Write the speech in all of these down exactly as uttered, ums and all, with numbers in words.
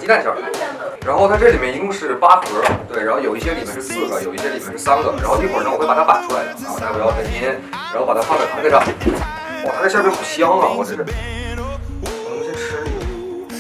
鸡蛋馅儿。然后它这里面一共是八盒，对，然后有一些里面是四个，有一些里面是三个。然后一会儿呢，我会把它摆出来的，然后大家不要分心，然后把它放在盘子上。哇，它这馅饼好香啊！我这是，我们先吃一个。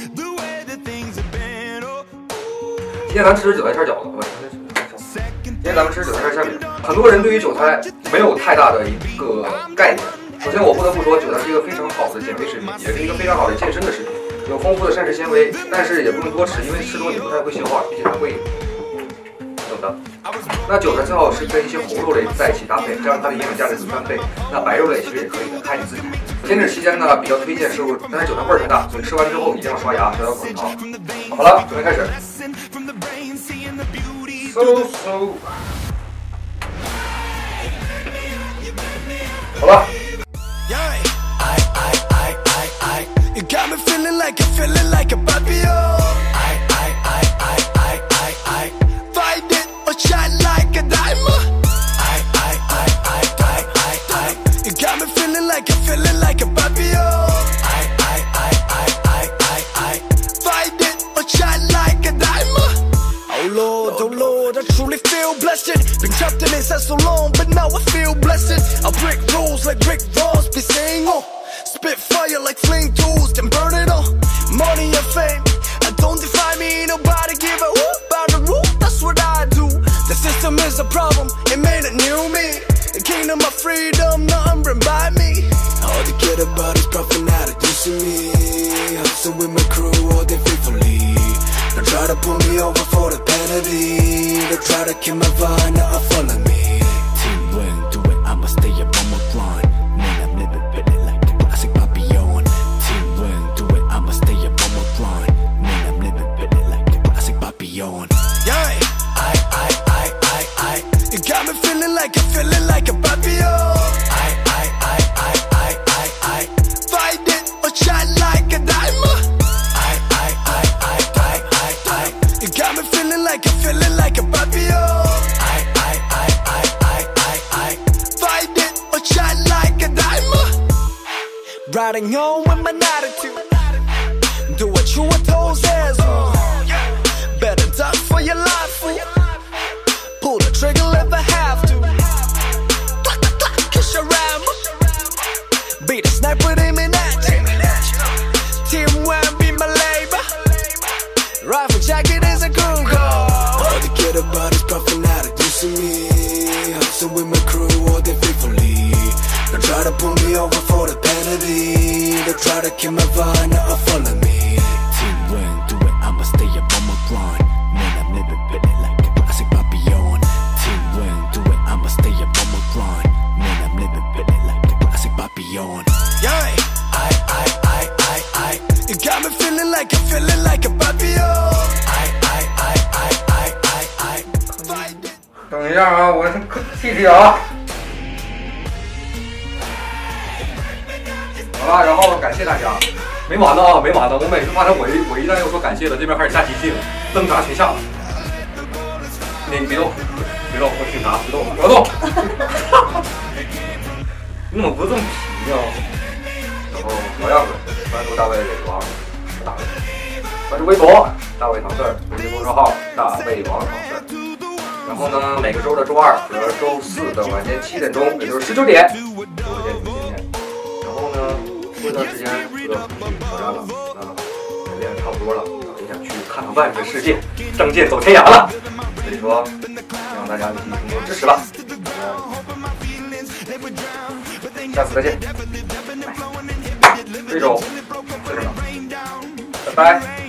今天咱吃韭菜馅饺子，不是。 今天咱们吃韭菜馅馅饼，很多人对于韭菜没有太大的一个概念。首先，我不得不说，韭菜是一个非常好的减肥食品，也是一个非常好的健身的食品，有丰富的膳食纤维，但是也不能多吃，因为吃多你不太会消化，并且它会懂的。那韭菜最好是跟一些红肉类在一起搭配，这样它的营养价值会翻倍。那白肉类其实也可以的，看你自己。减脂期间呢，比较推荐摄入，但是韭菜味儿太大，所以吃完之后一定要刷牙，嚼嚼口糖。好了，准备开始。 So so， 好了。 Lord, oh Lord, I truly feel blessed. Been trapped in this so long, but now I feel blessed. I break rules like Rick Ross, be saying, oh, spit fire like flame tools, then burn it all. Money and fame, I don't define me, nobody give a whoop about the rule, that's what I do. The system is a problem, it made a new me. The kingdom of freedom, nothing bring by me. All they care about is profit, not reducing me. Hustle with my crew, all day faithfully. Don't try to pull me over for the penalty. Don't try to kill my vibe, now follow me. Team win, do it, I'ma stay up on my grind. Man, I'm living really like the classic Papillon. Team win, do it, I'ma stay up on my grind. Man, I'm living really like the classic Papillon. Yeah, I, I, I, I, I. You got me feeling like I'm feeling like a Papillon. I, I, I, I, I, I, I. Fight it or shine like a diamond. You got me feeling like I'm feeling like a Papillon. I, I, I, I, I, I, I. Fight it or shine like a diamond. Riding on with my attitude. Do what you were told says. Better duck for your life, fool. Pull the trigger if I have to. Clack, clack, clack, kiss your ram. Be the sniper aiming at you. Team one, be my labor. Rifle jacket is a crew call. All they care about is profit, not reducing me. Hustle with my crew, all day faithfully. Don't try to pull me over for the penalty. Don't try to kill my vibe, now follow me. Team win, do it, I'ma stay up on my grind. Man, I'm living really like a classic Papillon. Team win, do it, I'ma stay up on my grind. Man, I'm living really like a classic Papillon. Yeah, I, I, I, I, I. You got me feeling like I'm feeling like a Papillon. 等一下啊，我替替啊。好了，然后感谢大家，没完呢啊，没完呢！我每次发现我一我一旦又说感谢了，这边开始下机器了，灯闸全下了。你别动，别动，我警察，别动，别动！你怎么不这么皮呢？然后老样子，关注大卫王，大卫，关注微博大卫唐四儿，微信公众号大卫王唐四儿。然后呢，每个周的周二和周四的晚间七点钟，也就是十九点，我会见你们见面。然后呢，过一段时间就要出去挑战了，啊，也练得差不多了，也想去看看外面的世界，仗剑走天涯了。所以说，希望大家一起共同支持吧。下次再见。这周就这么，拜拜。